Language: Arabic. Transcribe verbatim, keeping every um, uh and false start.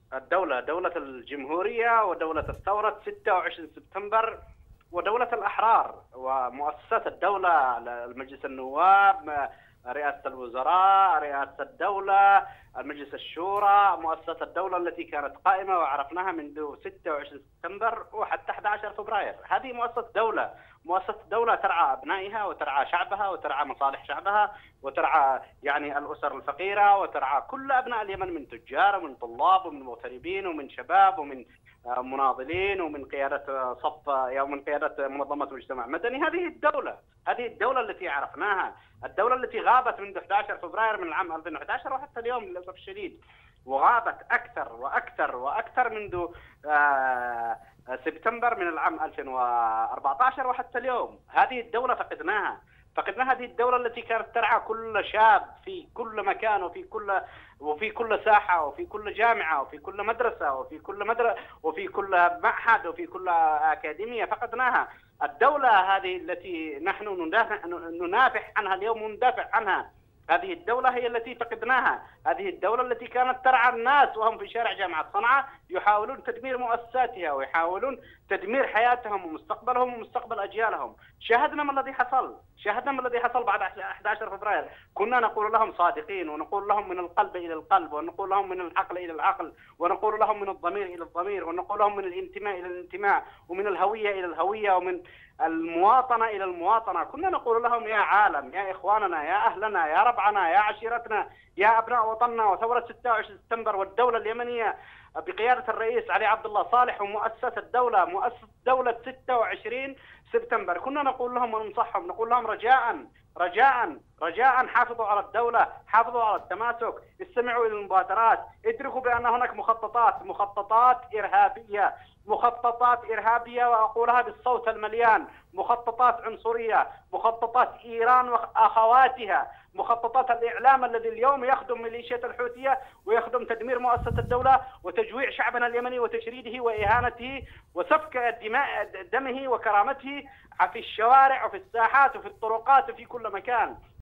الدولة دولة الجمهورية ودولة الثورة ستة وعشرين سبتمبر ودولة الأحرار ومؤسسات الدولة، المجلس النواب، رئاسة الوزراء، رئاسة الدولة، المجلس الشورى، مؤسسات الدولة التي كانت قائمة وعرفناها منذ ستة وعشرين سبتمبر وحتى أحد عشر فبراير. هذه مؤسسة دولة، مؤسسة دولة ترعى أبنائها وترعى شعبها وترعى مصالح شعبها وترعى يعني الأسر الفقيرة وترعى كل أبناء اليمن من تجار ومن طلاب ومن مغتربين ومن شباب ومن مناضلين ومن قيادة صف ومن قيادة منظمة مجتمع مدني. هذه الدولة، هذه الدولة التي عرفناها، الدولة التي غابت منذ أحد عشر فبراير من العام ألفين وأحد عشر وحتى اليوم للأسف الشديد، وغابت أكثر وأكثر وأكثر منذ سبتمبر من العام ألفين وأربعة عشر وحتى اليوم. هذه الدولة فقدناها، فقدنا هذه الدولة التي كانت ترعى كل شاب في كل مكان وفي كل وفي كل ساحة وفي كل جامعة وفي كل مدرسة وفي كل مدرسة وفي كل معهد وفي كل أكاديمية. فقدناها الدولة هذه التي نحن ندافع ننافح عنها اليوم وندافع عنها. هذه الدولة هي التي فقدناها، هذه الدولة التي كانت ترعى الناس وهم في شارع جامعة صنعاء يحاولون تدمير مؤسساتها ويحاولون تدمير حياتهم ومستقبلهم ومستقبل أجيالهم. شاهدنا ما الذي حصل، شاهدنا ما الذي حصل بعد أحد عشر فبراير. كنا نقول لهم صادقين ونقول لهم من القلب إلى القلب ونقول لهم من العقل إلى العقل ونقول لهم من الضمير إلى الضمير ونقول لهم من الانتماء إلى الانتماء ومن الهوية إلى الهوية ومن المواطنة إلى المواطنة. كنا نقول لهم يا عالم، يا إخواننا، يا أهلنا، يا ربعنا، يا عشيرتنا، يا أبناء وطننا وثورة ستة وعشرين سبتمبر والدولة اليمنية بقيادة الرئيس علي عبد الله صالح ومؤسسة الدولة، مؤسسة دولة ستة وعشرين سبتمبر. كنا نقول لهم وننصحهم، نقول لهم رجاء رجاء رجاء حافظوا على الدولة، حافظوا على التماسك، استمعوا إلى المبادرات، ادركوا بأن هناك مخططات مخططات إرهابية، مخططات إرهابية وأقولها بالصوت المليان، مخططات عنصرية، مخططات إيران وأخواتها، مخططات الإعلام الذي اليوم يخدم ميليشيات الحوثية ويخدم تدمير مؤسسة الدولة وتجويع شعبنا اليمني وتشريده وإهانته وسفك دماء دمه وكرامته في الشوارع وفي الساحات وفي الطرقات وفي كل مكان.